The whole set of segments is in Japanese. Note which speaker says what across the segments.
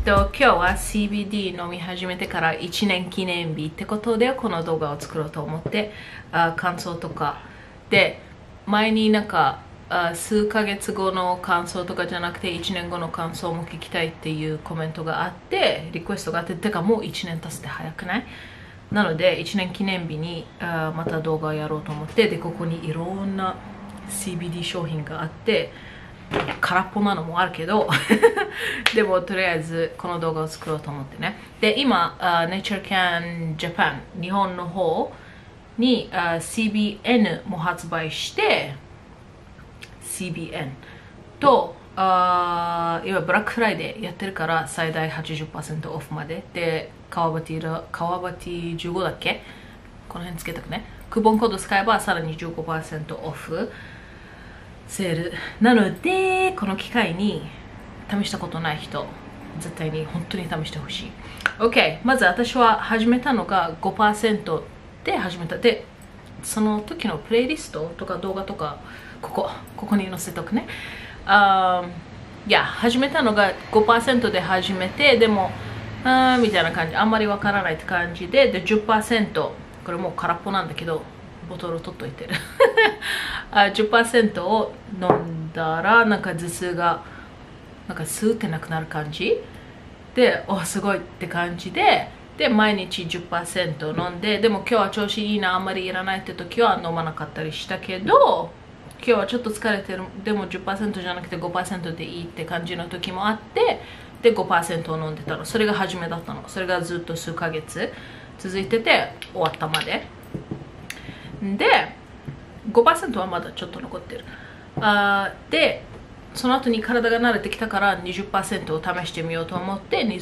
Speaker 1: 今日は CBD 飲み始めてから1年記念日ってことでこの動画を作ろうと思って感想とかで前に数ヶ月後の感想とかじゃなくて1年後の感想も聞きたいっていうコメントがあってリクエストがあっててかもう1年経つって早くない？なので1年記念日にまた動画をやろうと思ってでここにいろんな CBD 商品があって空っぽなのもあるけどでもとりあえずこの動画を作ろうと思ってね。で今Nature Can Japan 日本の方にCBN も発売してCBN と今ブラックフライデーやってるから最大 80% オフまでで川場 T15 だっけこの辺つけたくねクーポンコード使えばさらに 15% オフセールなのでこの機会に試したことない人絶対に本当に試してほしい。 OK まず私は始めたのが 5% で始めたでその時のプレイリストとか動画とかここに載せとくね。始めたのが 5% で始めてでもみたいな感じあんまりわからないって感じで 10% これもう空っぽなんだけどボトル取っといてる10% を飲んだら頭痛がスーってなくなる感じですごいって感じで毎日 10% 飲んででも今日は調子いいなあんまりいらないって時は飲まなかったりしたけど今日はちょっと疲れてるでも 10% じゃなくて 5% でいいって感じの時もあってで 5% を飲んでたのそれが初めだったのそれがずっと数ヶ月続いてて終わったまでで 5% はまだちょっと残ってるでその後に体が慣れてきたから 20% を試してみようと思って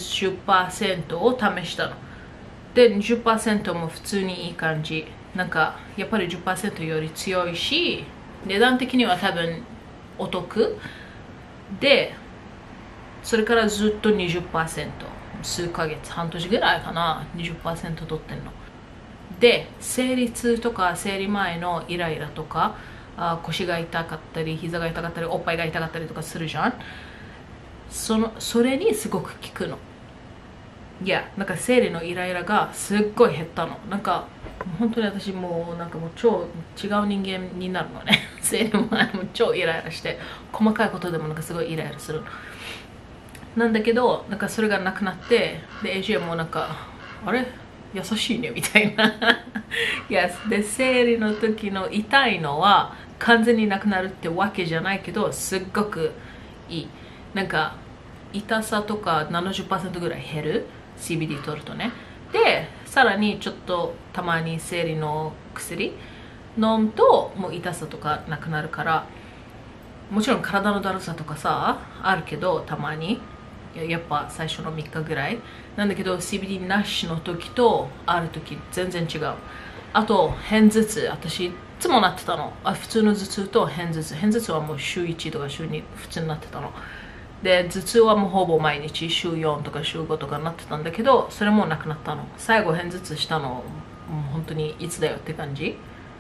Speaker 1: 20% を試したので 20% も普通にいい感じやっぱり 10% より強いし値段的には多分お得でそれからずっと 20% 数ヶ月半年ぐらいかな 20% 取ってんので生理痛とか生理前のイライラとか腰が痛かったり膝が痛かったりおっぱいが痛かったりとかするじゃんそれにすごく効くの生理のイライラがすっごい減ったの本当に私もう超違う人間になるのね生理前も超イライラして細かいことでもすごいイライラするなんだけどそれがなくなってで AJ もあれ優しいねみたいなで生理の時の痛いのは完全になくなるってわけじゃないけどすっごくいい痛さとか 70% ぐらい減る CBD 取るとねでさらにちょっとたまに生理の薬飲むともう痛さとかなくなるからもちろん体のだるさとかさあるけどたまにやっぱ最初の3日ぐらいなんだけど CBD なしの時とある時全然違うあと片頭痛私いつもなってたの普通の頭痛と片頭痛はもう週1とか週2普通になってたので頭痛はもうほぼ毎日週4とか週5とかなってたんだけどそれもなくなったの最後片頭痛したのもう本当にいつだよって感じ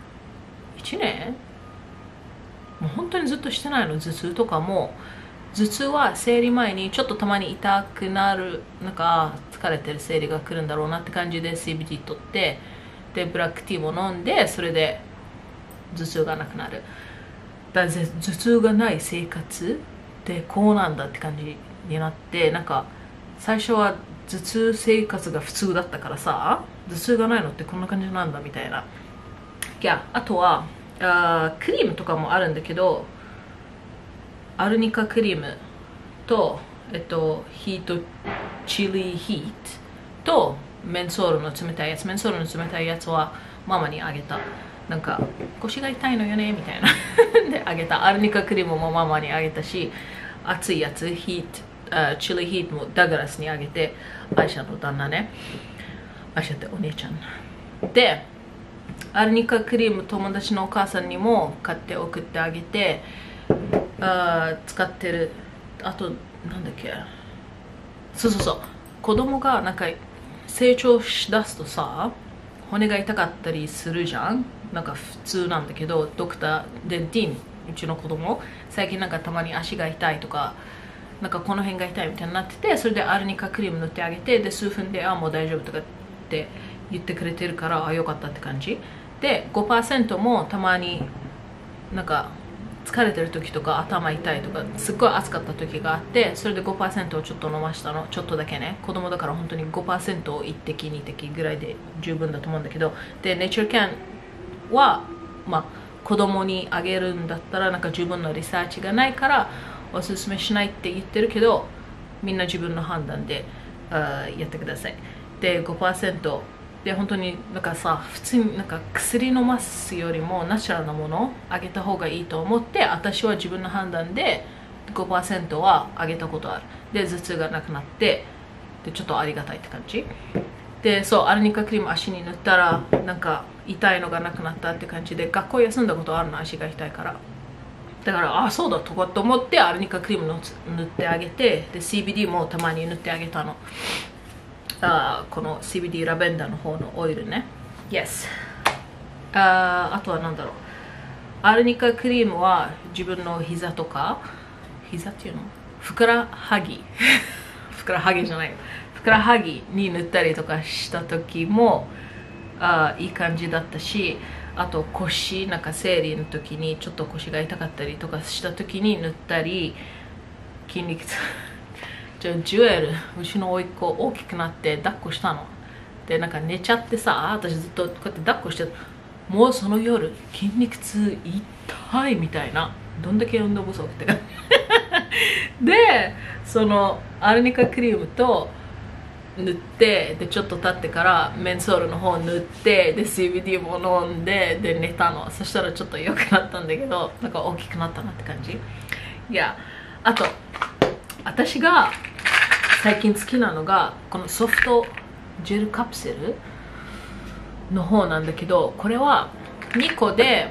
Speaker 1: 1年もう本当にずっとしてないの頭痛とかも頭痛は生理前にちょっとたまに痛くなる疲れてる生理が来るんだろうなって感じで CBD 取ってでブラックティーも飲んでそれで頭痛がなくなる頭痛がない生活ってこうなんだって感じになって最初は頭痛生活が普通だったからさ頭痛がないのってこんな感じなんだみたいなあとはクリームとかもあるんだけどアルニカクリームとヒートチリヒートとメンソールの冷たいやつメンソールの冷たいやつはママにあげた腰が痛いのよねみたいなであげたアルニカクリームもママにあげたし熱いやつチリヒートもダグラスにあげてアイシャの旦那ねアイシャってお姉ちゃんでアルニカクリーム友達のお母さんにも買って送ってあげて使ってるあとなんだっけそう子供が成長しだすとさ骨が痛かったりするじゃん普通なんだけどドクターでディーンうちの子供最近たまに足が痛いとかなんかこの辺が痛いみたいになってて、それでアルニカクリーム塗ってあげて、で数分でもう大丈夫とかって言ってくれてるから、よかったって感じで。 5% もたまになんか疲れてる時とか頭痛いとかすっごい暑かった時があって、それで 5% をちょっと飲ましたの。ちょっとだけね、子供だから本当に 5% を1滴2滴ぐらいで十分だと思うんだけど、でネイチャーキャンは子供にあげるんだったらなんか自分のリサーチがないからおすすめしないって言ってるけど、みんな自分の判断でやってください。で 5% で本当になんかさ、普通になんか薬飲ますよりもナチュラルなものをあげた方がいいと思って、私は自分の判断で 5% はあげたことある。で頭痛がなくなって、でちょっとありがたいって感じで、そうアルニカクリーム足に塗ったらなんか痛いのがなくなったって感じで、学校休んだことあるの、足が痛いから。だからそうだとかと思ってアルニカクリーム塗ってあげて、で CBD もたまに塗ってあげたの。この CBD ラベンダーの方のオイルね。 Yes。 あとは何だろう、アルニカクリームは自分の膝とか、膝っていうの、ふくらはぎふくらはぎじゃないよ、ふくらはぎに塗ったりとかした時もいい感じだったし、あと腰、なんか生理の時にちょっと腰が痛かったりとかした時に塗ったり、筋肉痛ジュエル、うちの甥っ子大きくなって抱っこしたので、なんか寝ちゃってさ、私ずっとこうやって抱っこしてもうその夜筋肉痛痛いみたいな、どんだけ運動不足って感じで、そのアルニカクリームと塗って、でちょっと経ってからメンソールの方塗って、で CBD も飲んで、で寝たの。そしたらちょっと良くなったんだけど、なんか大きくなったなって感じ。いや、あと私が最近好きなのがこのソフトジェルカプセルの方なんだけど、これは2個で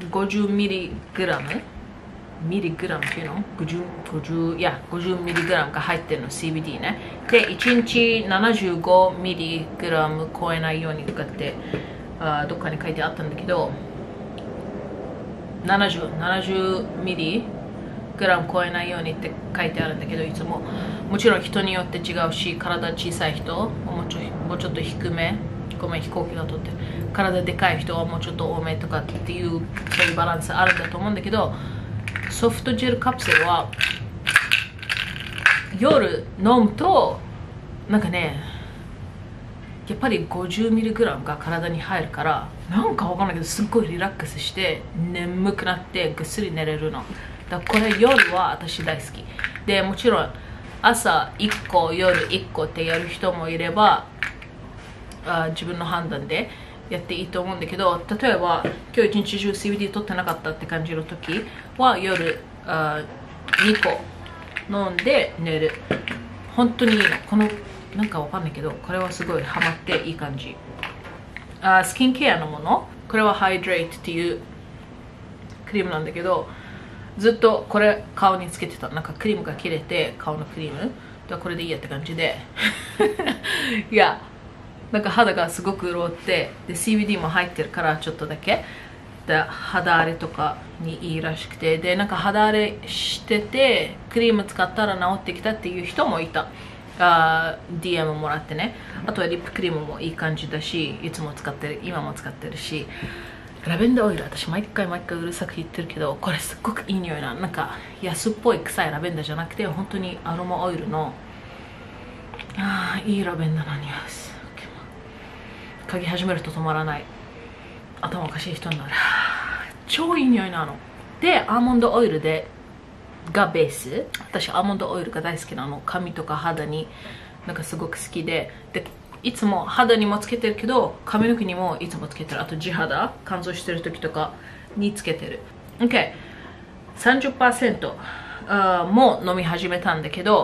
Speaker 1: 50mg ミリグラムっていうの 50mg が入ってるの、 CBD ね。で1日 75mg 超えないようにとかってどっかに書いてあったんだけど、70mg 超えないようにって書いてあるんだけど、いつももちろん人によって違うし、体小さい人もうちょっと低め、ごめん飛行機が通って、体でかい人はもうちょっと多めとかっていう、そういうバランスあるんだと思うんだけど、ソフトジェルカプセルは夜飲むとなんかね、やっぱり 50mg が体に入るから、なんかわかんないけどすっごいリラックスして眠くなってぐっすり寝れるの。だからこれ夜は私大好きで、もちろん朝1個夜1個ってやる人もいれば自分の判断でやっていいと思うんだけど、例えば今日一日中 CBD 取ってなかったって感じの時は夜2個飲んで寝る。本当にいいの。このなんかわかんないけど、これはすごいハマっていい感じ。スキンケアのもの、これはハイドレートっていうクリームなんだけど、ずっとこれ顔につけてた。なんかクリームが切れて、顔のクリームだこれでいいやって感じでいや、なんか肌がすごく潤って、で CBD も入ってるからちょっとだけで肌荒れとかにいいらしくて、でなんか肌荒れしててクリーム使ったら治ってきたっていう人もいた。DM もらってね。あとはリップクリームもいい感じだし、いつも使ってる、今も使ってるし、ラベンダーオイル、私毎回うるさく言ってるけど、これすっごくいい匂いな。なんか安っぽい臭いラベンダーじゃなくて、本当にアロマオイルのいいラベンダーの匂いです。嗅ぎ始めると止まらない。頭おかしい人になる。超いい匂いなの。でアーモンドオイルがベース。私アーモンドオイルが大好きなの。髪とか肌になんかすごく好きで、いつも肌にもつけてるけど髪の毛にもいつもつけてる。あと地肌乾燥してる時とかにつけてる。 OK、 30% も飲み始めたんだけど、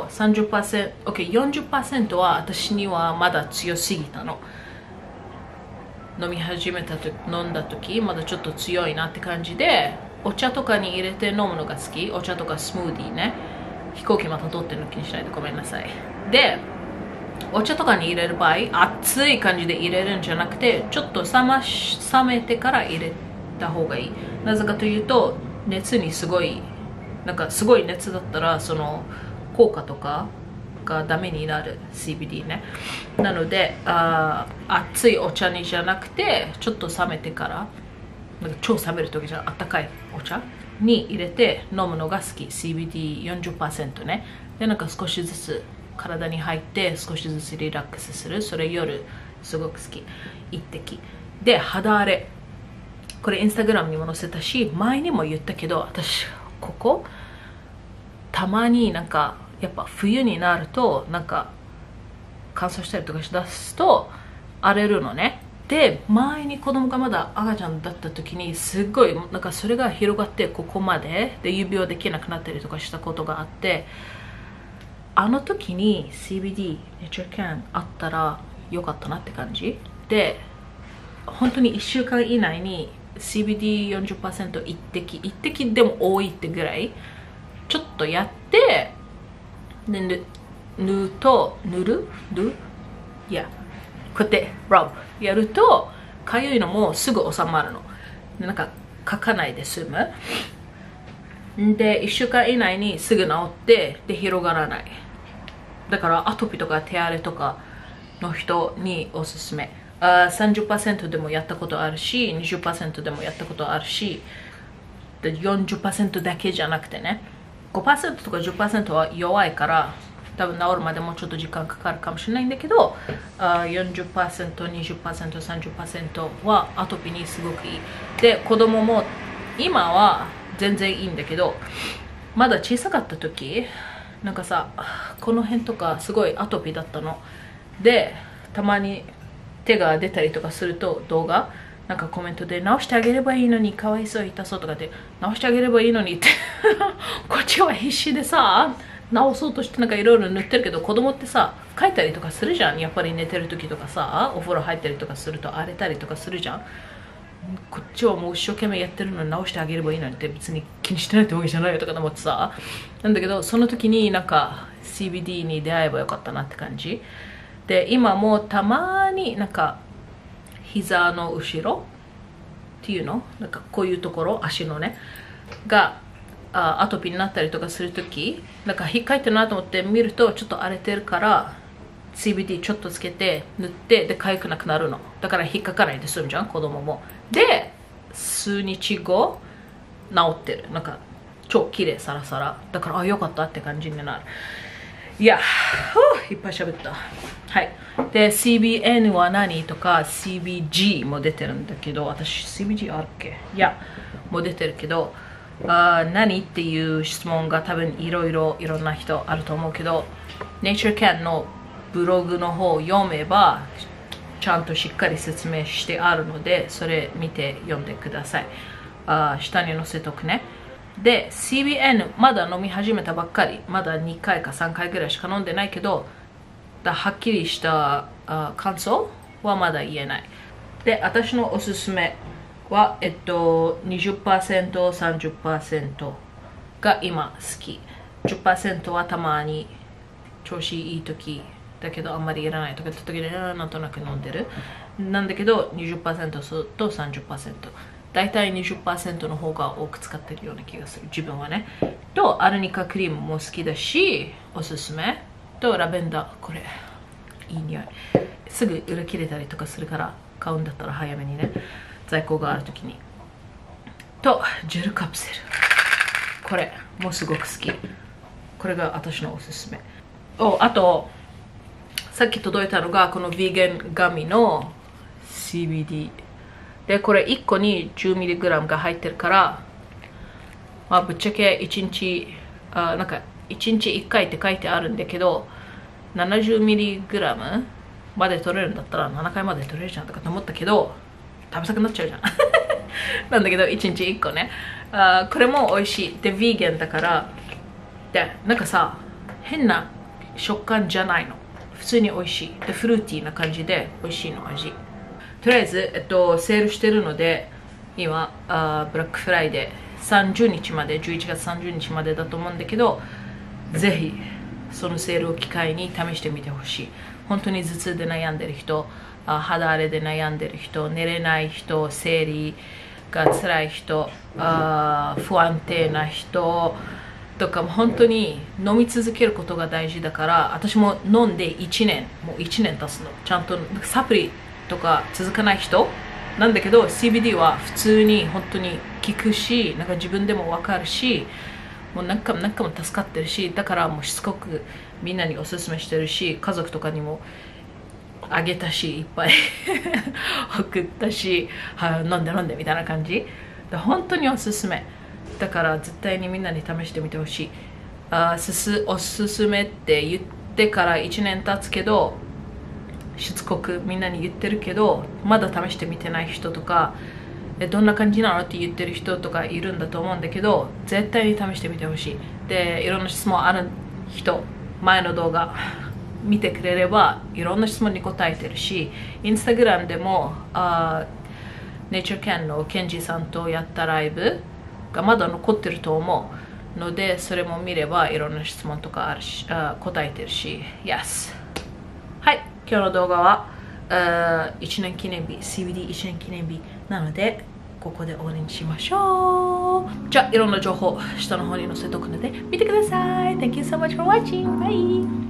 Speaker 1: 30%、OK、40% は私にはまだ強すぎたの。飲み始めたと飲んだ時まだちょっと強いなって感じで、お茶とかに入れて飲むのが好き。お茶とかスムーディーね。飛行機また通ってるの気にしないでごめんなさい。でお茶とかに入れる場合、熱い感じで入れるんじゃなくて、ちょっと冷めてから入れた方がいい。なぜかというと、熱にすごいなんかすごい熱だったらその効果とかがダメになる CBD ね。なので熱いお茶にじゃなくてちょっと冷めてからなんか超冷める時じゃあったかいお茶に入れて飲むのが好き。 CBD40% ね。でなんか少しずつ体に入って少しずつリラックスする。それ夜すごく好き。一滴で肌荒れ、これインスタグラムにも載せたし前にも言ったけど、私ここたまになんかやっぱ冬になるとなんか乾燥したりとかしだすと荒れるのね。で前に子供がまだ赤ちゃんだった時にすっごいなんかそれが広がってここまでで指輪できなくなったりとかしたことがあって、あの時に CBD ネチュラルキャンあったらよかったなって感じで、本当に1週間以内に CBD40% 一滴でも多いってぐらいちょっとやってで塗るいやこうやってラブやるとかゆいのもすぐ収まるので、なんかかかないで済むで1週間以内にすぐ治ってで広がらない。だからアトピーとか手荒れとかの人におすすめ。30% でもやったことあるし 20% でもやったことあるし、で 40% だけじゃなくてね、 5% とか 10% は弱いから多分治るまでもうちょっと時間かかるかもしれないんだけど、40%、20%、30% はアトピーにすごくいい。で子供も今は全然いいんだけど、まだ小さかった時なんかさこの辺とかすごいアトピーだったので、たまに手が出たりとかすると動画なんかコメントで直してあげればいいのにかわいそう痛そうとかで直してあげればいいのにってこっちは必死でさ直そうとしてなんかいろいろ塗ってるけど、子供ってさ描いたりとかするじゃん。やっぱり寝てる時とかさお風呂入ったりとかすると荒れたりとかするじゃん。こっちはもう一生懸命やってるのに直してあげればいいのにって別に気にしてないってわけじゃないよとかと思ってさ、なんだけどその時になんか CBD に出会えばよかったなって感じで、今もたまになんか膝の後ろっていうのなんかこういうところ足のねがアトピーになったりとかするときなんか引っかいてるなと思って見るとちょっと荒れてるから CBD ちょっとつけて塗ってで痒くなくなるのだから引っかかないで済むじゃん子供も。で数日後治ってる、なんか超綺麗サラサラだからよかったって感じになる。いやいっぱい喋った。はい。で CBN は何とか CBG も出てるんだけど、私 CBG あるっけ、いやもう出てるけど何っていう質問が多分いろんな人あると思うけど、 Nature Can のブログの方を読めばちゃんとしっかり説明してあるのでそれ見て読んでください。下に載せとくね。で CBN まだ飲み始めたばっかり、まだ2回か3回ぐらいしか飲んでないけどはっきりした感想はまだ言えない。で私のおすすめは20%、30% が今好き。10% はたまに調子いい時だけどあんまりいらないとかって時でなんとなく飲んでるなんだけど 20% と 30%、 だいたい 20% の方が多く使ってるような気がする自分はね。とアルニカクリームも好きだしおすすめとラベンダー、これいい匂い、すぐ売り切れたりとかするから買うんだったら早めにね、在庫がある時に。とジェルカプセル、これもすごく好き。これが私のおすすめ。あとさっき届いたのがこのヴィーガンガミの CBD で、これ1個に 10mg が入ってるから、まあ、ぶっちゃけ1日なんか1日1回って書いてあるんだけど 70mg まで取れるんだったら7回まで取れるじゃんとかと思ったけど食べたくなっちゃうじゃんなんだけど1日1個ね。これも美味しいでヴィーガンだからでなんかさ変な食感じゃないの、普通に美味しいでフルーティーな感じで美味しいの味。とりあえず、セールしてるので今ブラックフライデー30日まで11月30日までだと思うんだけど、ぜひそのセールを機会に試してみてほしい。本当に頭痛で悩んでる人、肌荒れで悩んでる人、寝れない人、生理が辛い人、不安定な人、 とかも本当に飲み続けることが大事だから、私も飲んで1年、もう1年経つの。ちゃんとサプリとか続かない人なんだけど、 CBD は普通に本当に効くし、なんか自分でも分かるし、もう何回も助かってるし、だからもうしつこくみんなにおすすめしてるし、家族とかにもあげたし、いっぱい送ったし、飲んでみたいな感じで、本当におすすめだから絶対にみんなに試してみてほしい。おすすめって言ってから1年経つけど、しつこくみんなに言ってるけど、まだ試してみてない人とか、どんな感じなのって言ってる人とかいるんだと思うんだけど、絶対に試してみてほしい。で、いろんな質問ある人、前の動画見てくれればいろんな質問に答えてるし、インスタグラムでもネイチャーキャンのケンジさんとやったライブがまだ残ってると思うので、それも見ればいろんな質問とかあるし、答えてるし、Yes。 はい、今日の動画は1年記念日、 CBD 1年記念日なのでここで終わりにしましょう。じゃあいろんな情報下の方に載せておくので見てください。 Thank you so much for watching. Bye.